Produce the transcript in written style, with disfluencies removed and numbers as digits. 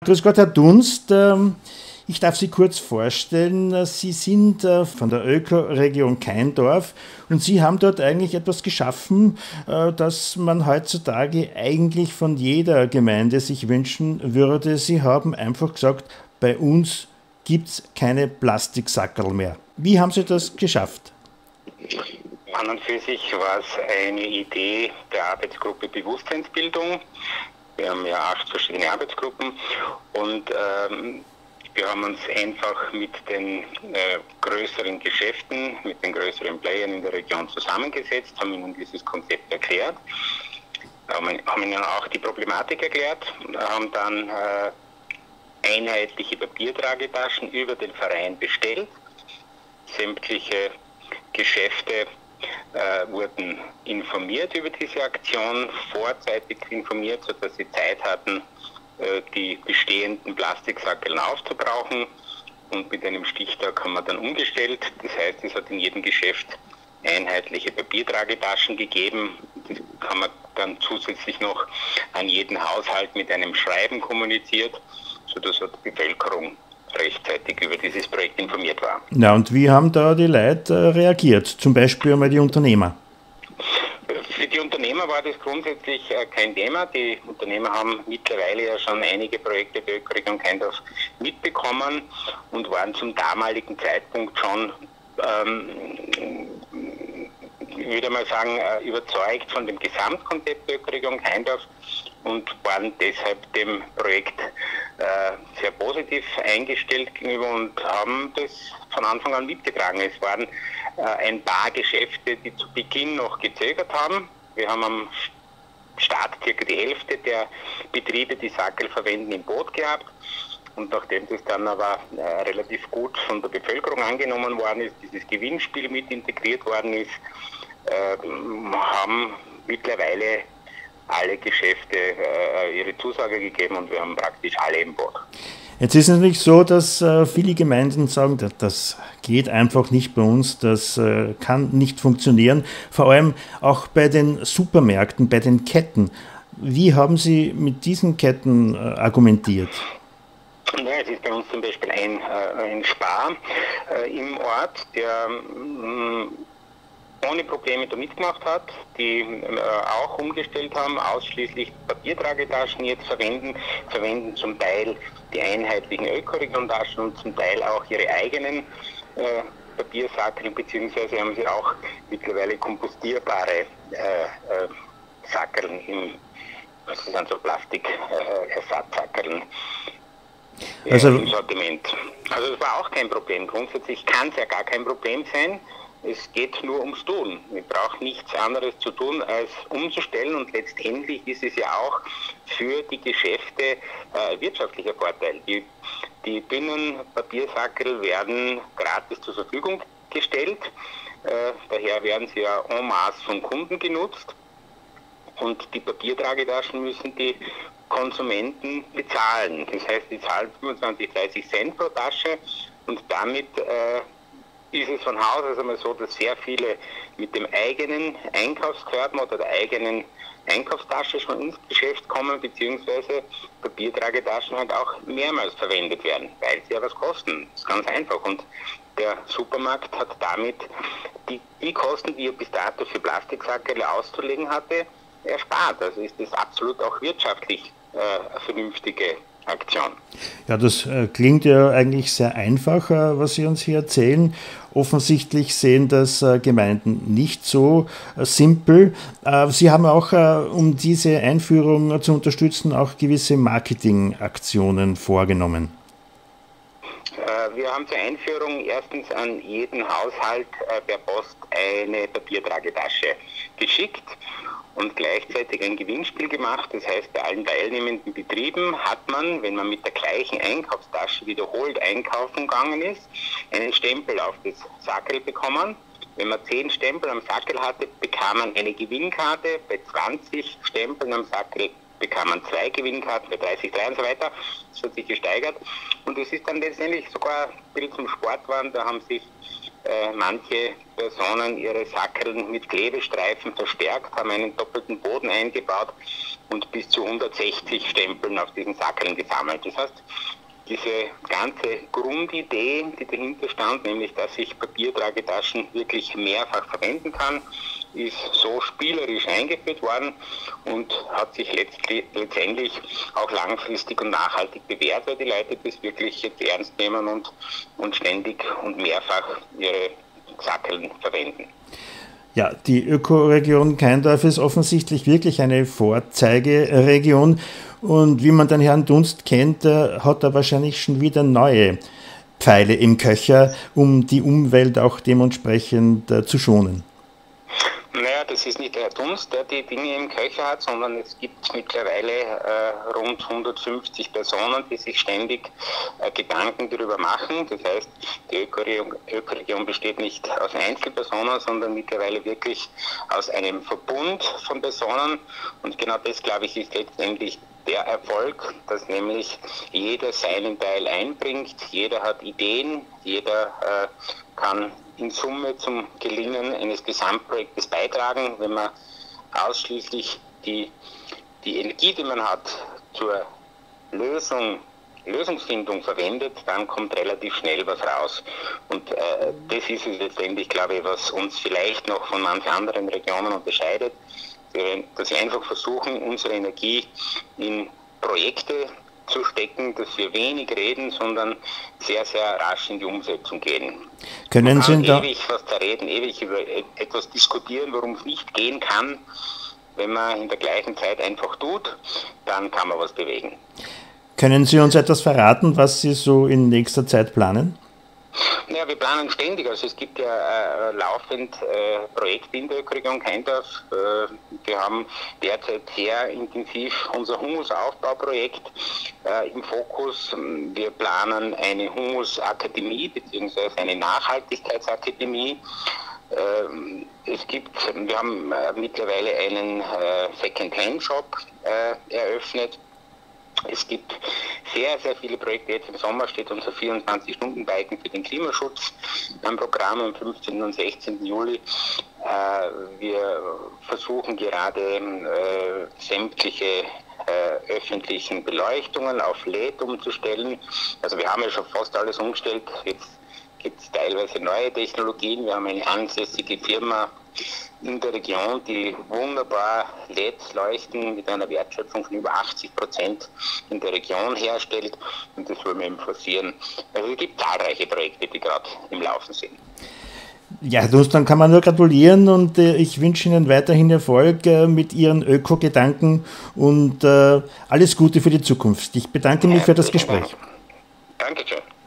Grüß Gott, Herr Dunst. Ich darf Sie kurz vorstellen. Sie sind von der Ökoregion Kaindorf und Sie haben dort eigentlich etwas geschaffen, das man heutzutage eigentlich von jeder Gemeinde sich wünschen würde. Sie haben einfach gesagt, bei uns gibt es keine Plastiksackerl mehr. Wie haben Sie das geschafft? An und für sich war es eine Idee der Arbeitsgruppe Bewusstseinsbildung. Wir haben ja 8 verschiedene Arbeitsgruppen und wir haben uns einfach mit den größeren Geschäften, mit den größeren Playern in der Region zusammengesetzt, haben ihnen dieses Konzept erklärt, haben ihnen auch die Problematik erklärt, haben dann einheitliche Papiertragetaschen über den Verein bestellt. Sämtliche Geschäfte wurden informiert über diese Aktion, vorzeitig informiert, sodass sie Zeit hatten, die bestehenden Plastiksackeln aufzubrauchen, und mit einem Stichtag haben wir dann umgestellt. Das heißt, es hat in jedem Geschäft einheitliche Papiertragetaschen gegeben. Das haben wir dann zusätzlich noch an jeden Haushalt mit einem Schreiben kommuniziert, sodass die Bevölkerung rechtzeitig über dieses Projekt informiert war. Na, und wie haben da die Leute reagiert? Zum Beispiel einmal die Unternehmer? Für die Unternehmer war das grundsätzlich kein Thema. Die Unternehmer haben mittlerweile ja schon einige Projekte der Ökoregion Kaindorf mitbekommen und waren zum damaligen Zeitpunkt schon, ich würde mal sagen, überzeugt von dem Gesamtkonzept der Ökoregion Kaindorf und waren deshalb dem Projekt sehr positiv eingestellt gegenüber und haben das von Anfang an mitgetragen. Es waren ein paar Geschäfte, die zu Beginn noch gezögert haben. Wir haben am Start circa die Hälfte der Betriebe, die Sackerl verwenden, im Boot gehabt. Und nachdem das dann aber relativ gut von der Bevölkerung angenommen worden ist, dieses Gewinnspiel mit integriert worden ist, haben mittlerweile alle Geschäfte ihre Zusage gegeben und wir haben praktisch alle im Boot. Jetzt ist es natürlich so, dass viele Gemeinden sagen, das geht einfach nicht bei uns, das kann nicht funktionieren. Vor allem auch bei den Supermärkten, bei den Ketten. Wie haben Sie mit diesen Ketten argumentiert? Ja, es ist bei uns zum Beispiel ein Spar im Ort, der ohne Probleme da mitgemacht hat, die auch umgestellt haben, ausschließlich Papiertragetaschen jetzt verwenden zum Teil die einheitlichen Ökoregion-Taschen und zum Teil auch ihre eigenen Papiersackeln, beziehungsweise haben sie auch mittlerweile kompostierbare Sackeln, das sind so Plastikersatzsackeln im Sortiment. Also das war auch kein Problem. Grundsätzlich kann es ja gar kein Problem sein. Es geht nur ums Tun. Man braucht nichts anderes zu tun, als umzustellen, und letztendlich ist es ja auch für die Geschäfte wirtschaftlicher Vorteil. Die dünnen Papiersackerl werden gratis zur Verfügung gestellt, daher werden sie ja en masse von Kunden genutzt, und die Papiertragetaschen müssen die Konsumenten bezahlen. Das heißt, die zahlen 25, 30 Cent pro Tasche, und damit ist es von Haus aus einmal so, dass sehr viele mit dem eigenen Einkaufskörper oder der eigenen Einkaufstasche schon ins Geschäft kommen, beziehungsweise Papiertragetaschen halt auch mehrmals verwendet werden, weil sie ja was kosten. Das ist ganz einfach. Und der Supermarkt hat damit die Kosten, die er bis dato für Plastiksackerl auszulegen hatte, erspart. Also ist das absolut auch wirtschaftlich eine vernünftige Aktion. Ja, das klingt ja eigentlich sehr einfach, was Sie uns hier erzählen. Offensichtlich sehen das Gemeinden nicht so simpel. Sie haben auch, um diese Einführung zu unterstützen, auch gewisse Marketingaktionen vorgenommen. Wir haben zur Einführung erstens an jeden Haushalt per Post eine Papiertragetasche geschickt und gleichzeitig ein Gewinnspiel gemacht. Das heißt, bei allen teilnehmenden Betrieben hat man, wenn man mit der gleichen Einkaufstasche wiederholt einkaufen gegangen ist, einen Stempel auf das Sackerl bekommen. Wenn man 10 Stempel am Sackerl hatte, bekam man eine Gewinnkarte. Bei 20 Stempeln am Sackerl bekam man 2 Gewinnkarten, bei 30, 3 und so weiter. Das hat sich gesteigert. Und es ist dann letztendlich sogar ein bisschen zum Sport geworden. Da haben sich manche Personen ihre Sackeln mit Klebestreifen verstärkt, haben einen doppelten Boden eingebaut und bis zu 160 Stempeln auf diesen Sackeln gesammelt. Das heißt, diese ganze Grundidee, die dahinter stand, nämlich dass ich Papiertragetaschen wirklich mehrfach verwenden kann, ist so spielerisch eingeführt worden und hat sich letztendlich auch langfristig und nachhaltig bewährt, weil die Leute das wirklich jetzt ernst nehmen und ständig und mehrfach ihre Sackeln verwenden. Ja, die Ökoregion Keindorf ist offensichtlich wirklich eine Vorzeigeregion und wie man den Herrn Dunst kennt, hat er wahrscheinlich schon wieder neue Pfeile im Köcher, um die Umwelt auch dementsprechend zu schonen. Naja, das ist nicht der Herr Dunst, der die Dinge im Köcher hat, sondern es gibt mittlerweile rund 150 Personen, die sich ständig Gedanken darüber machen. Das heißt, die Ökoregion besteht nicht aus Einzelpersonen, sondern mittlerweile wirklich aus einem Verbund von Personen. Und genau das, glaube ich, ist letztendlich der Erfolg, dass nämlich jeder seinen Teil einbringt, jeder hat Ideen, jeder kann in Summe zum Gelingen eines Gesamtprojektes beitragen. Wenn man ausschließlich die Energie, die man hat, zur Lösungsfindung verwendet, dann kommt relativ schnell was raus. Und das ist es letztendlich, glaube ich, was uns vielleicht noch von manchen anderen Regionen unterscheidet, dass wir einfach versuchen, unsere Energie in Projekte zu stecken, dass wir wenig reden, sondern sehr, sehr rasch in die Umsetzung gehen. Können Sie da ewig was da reden, ewig über etwas diskutieren, worum es nicht gehen kann. Wenn man in der gleichen Zeit einfach tut, dann kann man was bewegen. Können Sie uns etwas verraten, was Sie so in nächster Zeit planen? Ja, wir planen ständig. Also es gibt ja laufend Projekte in der Ökoregion Keindorf. Wir haben derzeit sehr intensiv unser Humusaufbauprojekt im Fokus. Wir planen eine Humusakademie bzw. eine Nachhaltigkeitsakademie. Wir haben mittlerweile einen Second-Hand-Shop eröffnet. Es gibt sehr, sehr viele Projekte. Jetzt im Sommer steht unser 24-Stunden-Biken für den Klimaschutz am Programm am 15. und 16. Juli. Wir versuchen gerade sämtliche öffentlichen Beleuchtungen auf LED umzustellen. Also wir haben ja schon fast alles umgestellt. Jetzt gibt es teilweise neue Technologien. Wir haben eine ansässige Firma in der Region, die wunderbar LED-Leuchten mit einer Wertschöpfung von über 80% in der Region herstellt, und das wollen wir eben forcieren. Also es gibt zahlreiche Projekte, die gerade im Laufen sind. Ja, Herr Dunst, dann kann man nur gratulieren und ich wünsche Ihnen weiterhin Erfolg mit Ihren Öko-Gedanken und alles Gute für die Zukunft. Ich bedanke mich für das Gespräch. Danke schön.